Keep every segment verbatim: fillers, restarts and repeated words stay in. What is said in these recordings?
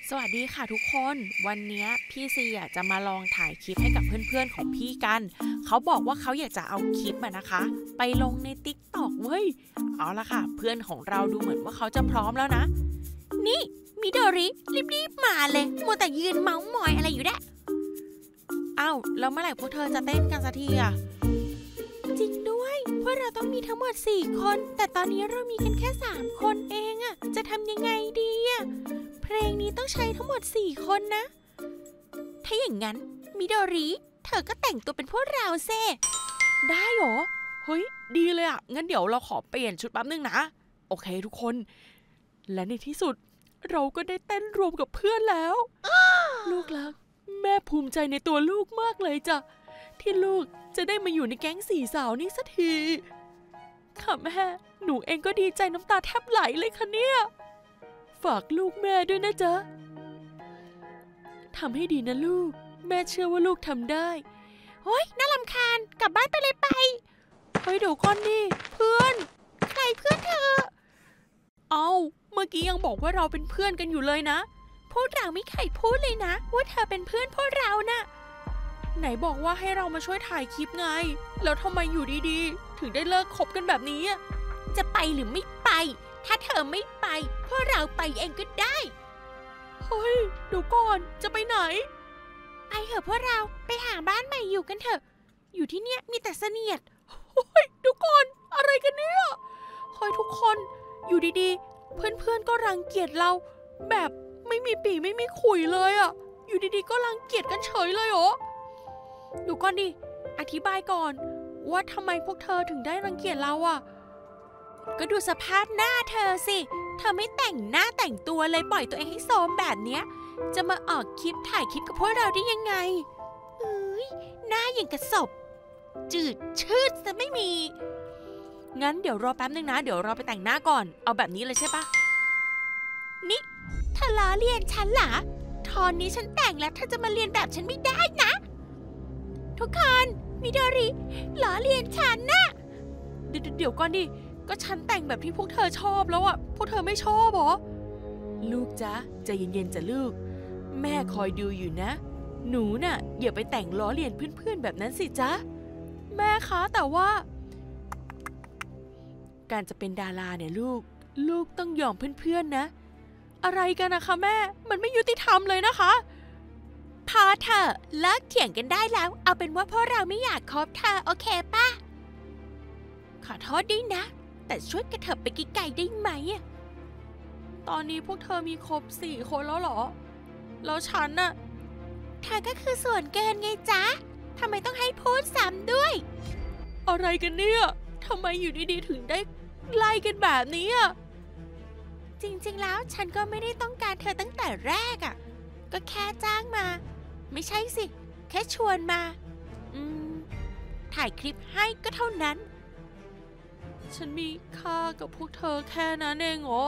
สวัสดีค่ะทุกคนวันนี้พี่ซีจะมาลองถ่ายคลิปให้กับเพื่อนๆของพี่กันเขาบอกว่าเขาอยากจะเอาคลิปอะนะคะไปลงใน ติ๊กต็อก เว้ยเอาละค่ะเพื่อนของเราดูเหมือนว่าเขาจะพร้อมแล้วนะนี่มิโดริรีบๆมาเลยมัวแต่ยืนเมาส์มอยอะไรอยู่แดะอ้าวแล้วเมื่อไหร่พวกเธอจะเต้นกันสักทีอะจริงด้วยพวกเราต้องมีทั้งหมดสี่คนแต่ตอนนี้เรามีกันแค่สามคนเองอะจะทำยังไงดีอะเพลงนี้ต้องใช้ทั้งหมดสี่คนนะถ้าอย่างนั้นมิโดริเธอก็แต่งตัวเป็นพวกเราเซ่ได้หรอเฮ้ยดีเลยอะงั้นเดี๋ยวเราขอเปลี่ยนชุดแป๊บนึงนะโอเคทุกคนและในที่สุดเราก็ได้เต้นรวมกับเพื่อนแล้วลูกรักแม่ภูมิใจในตัวลูกมากเลยจ้ะที่ลูกจะได้มาอยู่ในแก๊งสี่สาวนี้สักทีค่ะแม่หนูเองก็ดีใจน้ำตาแทบไหลเลยค่ะเนี่ยฝากลูกแม่ด้วยนะจ๊ะทำให้ดีนะลูกแม่เชื่อว่าลูกทำได้เฮ้ยน่ารำคาญกลับบ้านไปเลยไปเฮ้ยเดี๋ยวก่อนดิเพื่อนใครเพื่อนเธอเอาเมื่อกี้ยังบอกว่าเราเป็นเพื่อนกันอยู่เลยนะพวกเราไม่เคยพูดเลยนะว่าเธอเป็นเพื่อนพวกเราน่ะไหนบอกว่าให้เรามาช่วยถ่ายคลิปไงแล้วทำไมอยู่ดีๆถึงได้เลิกคบกันแบบนี้จะไปหรือไม่ไปถ้าเธอไม่ไปพวกเราไปเองก็ได้เฮ้ยเดี๋ยวก่อนจะไปไหนไปเถอะพวกเราไปหาบ้านใหม่อยู่กันเถอะอยู่ที่เนี้ยมีแต่เสนียดเฮ้ยเดี๋ยวก่อนอะไรกันเนี่ยเฮ้ยทุกคนอยู่ดีๆเพื่อนๆก็รังเกียจเราแบบไม่มีปีไม่มีขุยเลยอ่ะอยู่ดีๆก็รังเกียจกันเฉยเลยเหรอเดี๋ยวก่อนดิอธิบายก่อนว่าทำไมพวกเธอถึงได้รังเกียจเราอ่ะก็ดูสภาพหน้าเธอสิเธอไม่แต่งหน้าแต่งตัวเลยปล่อยตัวเองให้โซมแบบเนี้ยจะมาออกคลิปถ่ายคลิปกับพวกเราได้ยังไงเอ้ยหน้าอย่างกระสบจืดชืดจะไม่มีงั้นเดี๋ยวรอแป๊บนึงนะเดี๋ยวเราไปแต่งหน้าก่อนเอาแบบนี้เลยใช่ปะนี่เธอล้อเลียนฉันเหรอตอนนี้ฉันแต่งแล้วเธอจะมาเรียนแบบฉันไม่ได้นะทุกคนมิโดริล้อเลียนฉันนะเดี๋ยวเดี๋ยวก่อนดิก็ฉันแต่งแบบที่พวกเธอชอบแล้วอะพวกเธอไม่ชอบหรอลูกจ๊ะใจเย็นๆจ้ะลูกแม่คอยดูอยู่นะหนูน่ะอย่าไปแต่งล้อเลียนเพื่อนๆแบบนั้นสิจ๊ะแม่คะแต่ว่าการจะเป็นดาราเนี่ยลูกลูกต้องยอมเพื่อนๆนะอะไรกันนะคะแม่มันไม่ยุติธรรมเลยนะคะพอเถอะเลิกเถียงกันได้แล้วเอาเป็นว่าพวกเราไม่อยากคบเธอโอเคป่ะขอโทษด้วยนะแต่ช่วยกระเถิบไปไกลๆได้ไหมตอนนี้พวกเธอมีครบสี่คนแล้วเหรอแล้วฉันน่ะเธอก็คือส่วนเกินไงจ๊ะทำไมต้องให้พูดซ้ำด้วยอะไรกันเนี่ยทำไมอยู่ดีๆถึงได้ไล่กันแบบนี้อ่ะจริงๆแล้วฉันก็ไม่ได้ต้องการเธอตั้งแต่แรกอ่ะก็แค่จ้างมาไม่ใช่สิแค่ชวนมาอืมถ่ายคลิปให้ก็เท่านั้นฉันมีค่ากับพวกเธอแค่นั้นเองเหรอ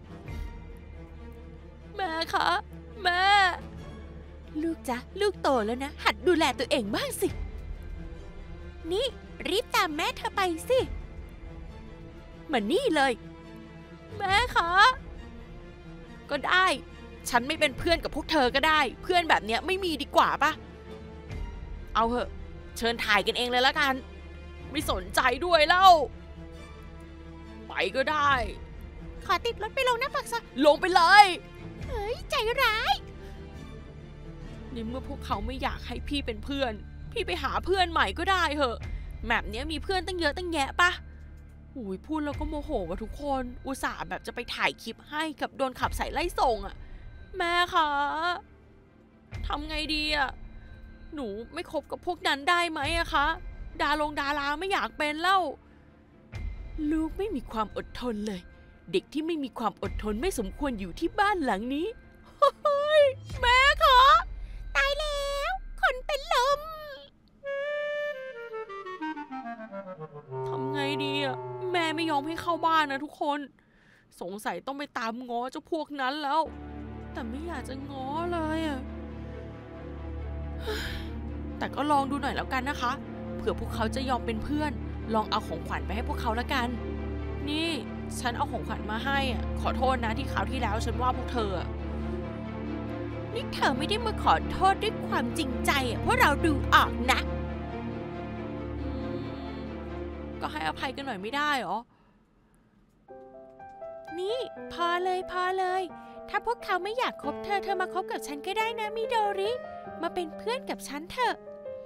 แม่คะแม่ลูกจ๊ะลูกโตแล้วนะหัดดูแลตัวเองบ้างสินี่รีบตามแม่เธอไปสิมานี่เลยแม่คะก็ได้ฉันไม่เป็นเพื่อนกับพวกเธอก็ได้เพื่อนแบบเนี้ยไม่มีดีกว่าปะเอาเหอะเชิญถ่ายกันเองเลยละกันไม่สนใจด้วยเล่าไปก็ได้ขอติดรถไปลงหน้าปากซอยลงไปเลยเฮ้ยใจร้ายในเมื่อพวกเขาไม่อยากให้พี่เป็นเพื่อนพี่ไปหาเพื่อนใหม่ก็ได้เหอะแบบนี้มีเพื่อนตั้งเยอะตั้งแยะปะอุ้ยพูดแล้วก็โมโหว่ะทุกคนอุตส่าห์แบบจะไปถ่ายคลิปให้กับโดนขับใส่ไล่ส่งอะแม่คะทำไงดีอะหนูไม่คบกับพวกนั้นได้ไหมอะคะดาลงดาราไม่อยากเป็นเล่าลูกไม่มีความอดทนเลยเด็กที่ไม่มีความอดทนไม่สมควรอยู่ที่บ้านหลังนี้เฮ้ยแม่คะตายแล้วคนเป็นลมทำไงดีอะแม่ไม่ยอมให้เข้าบ้านนะทุกคนสงสัยต้องไปตามง้อเจ้าพวกนั้นแล้วแต่ไม่อยากจะง้อเลยอะแต่ก็ลองดูหน่อยแล้วกันนะคะเผื่อพวกเขาจะยอมเป็นเพื่อนลองเอาของขวัญไปให้พวกเขาแล้วกันนี่ฉันเอาของขวัญมาให้อ่ะขอโทษนะที่คราวที่แล้วฉันว่าพวกเธอนี่เธอไม่ได้มาขอโทษด้วยความจริงใจอ่ะเพราะเราดูออกนะก็ให้อภัยกันหน่อยไม่ได้หรอนี่พอเลยพอเลยถ้าพวกเขาไม่อยากคบเธอเธอมาคบกับฉันก็ได้นะมิโดริมาเป็นเพื่อนกับฉันเถอะ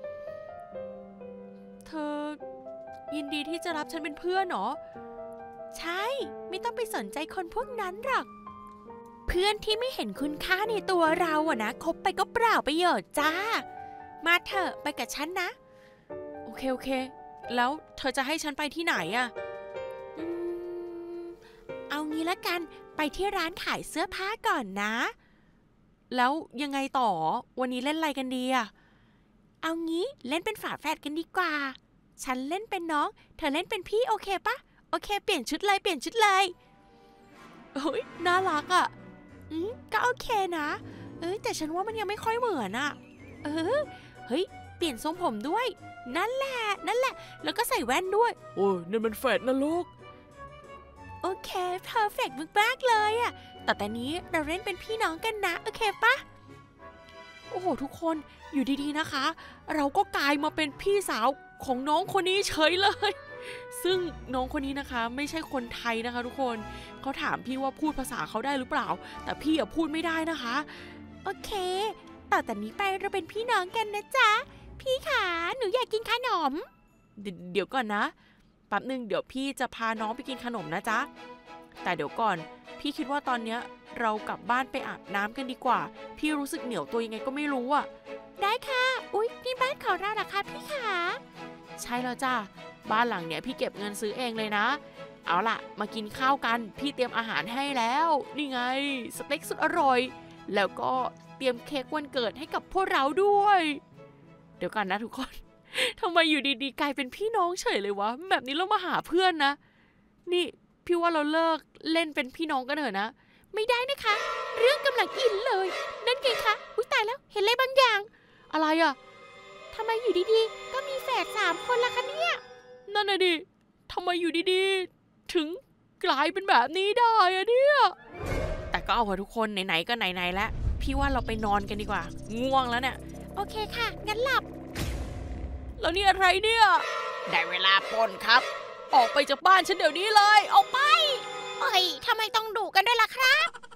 เธอยินดีที่จะรับฉันเป็นเพื่อนหรอใช่ไม่ต้องไปสนใจคนพวกนั้นหรอกเพื่อนที่ไม่เห็นคุณค่าในตัวเราอะนะคบไปก็เปล่าประโยชน์จ้ามาเถอะไปกับฉันนะโอเคโอเคแล้วเธอจะให้ฉันไปที่ไหนอะอืมเอางี้ละกันไปที่ร้านขายเสื้อผ้าก่อนนะแล้วยังไงต่อวันนี้เล่นอะไรกันดีอะเอางี้เล่นเป็นฝาแฝดกันดีกว่าฉันเล่นเป็นน้องเธอเล่นเป็นพี่โอเคปะโอเคเปลี่ยนชุดเลยเปลี่ยนชุดเลยเฮ้ยน่ารักอ่ะอืมก็โอเคนะเอ้ยแต่ฉันว่ามันยังไม่ค่อยเหมือนอ่ะเออเฮ้ยเปลี่ยนทรงผมด้วยนั่นแหละนั่นแหละแล้วก็ใส่แว่นด้วยโอ้ยนี่มันแฝดนะลูกโอเคเพอร์เฟกต์มากๆเลยอ่ะแต่ตอนนี้เราเล่นเป็นพี่น้องกันนะโอเคปะโอ้โหทุกคนอยู่ดีๆนะคะเราก็กลายมาเป็นพี่สาวของน้องคนนี้เฉยเลยซึ่งน้องคนนี้นะคะไม่ใช่คนไทยนะคะทุกคนเขาถามพี่ว่าพูดภาษาเขาได้หรือเปล่าแต่พี่อะพูดไม่ได้นะคะโอเคต่อแต่นี้ไปเราเป็นพี่น้องกันนะจ๊ะพี่ขาหนูอยากกินขนมเดเดี๋ยวก่อนนะแป๊บนึงเดี๋ยวพี่จะพาน้องไปกินขนมนะจ๊ะแต่เดี๋ยวก่อนพี่คิดว่าตอนเนี้ยเรากลับบ้านไปอาบน้ำกันดีกว่าพี่รู้สึกเหนียวตัวยังไงก็ไม่รู้อ่ะได้ค่ะอุ๊ยนี่บ้านของเราเหรอคะพี่ขาใช่แล้วจ้าบ้านหลังเนี้ยพี่เก็บเงินซื้อเองเลยนะเอาล่ะมากินข้าวกันพี่เตรียมอาหารให้แล้วนี่ไงสเต็กสุดอร่อยแล้วก็เตรียมเค้กวันเกิดให้กับพวกเราด้วยเดี๋ยวกันนะทุกคนทำไมอยู่ดีๆกลายเป็นพี่น้องเฉยเลยวะแบบนี้เรามาหาเพื่อนนะนี่พี่ว่าเราเลิกเล่นเป็นพี่น้องกันเถอะนะไม่ได้นะคะเรื่องกำลังอินเลยนั่นไงคะอุ๊ยตายแล้วเห็นอะไรบางอย่างอะไรอะทำไมอยู่ดีๆก็มีแฝดสามคนละคะเนี่ยนั่นน่ะดิทำไมอยู่ดีๆถึงกลายเป็นแบบนี้ได้อะเนี่ยแต่ก็เอาเถอะทุกคนไหนๆก็ไหนๆแล้วพี่ว่าเราไปนอนกันดีกว่าง่วงแล้วเนี่ยโอเคค่ะงั้นหลับแล้วนี่อะไรเนี่ยได้เวลาปล้นครับออกไปจากบ้านฉันเดี๋ยวนี้เลยออกไปเอ้ยทำไมต้องดุกันด้วยล่ะครับ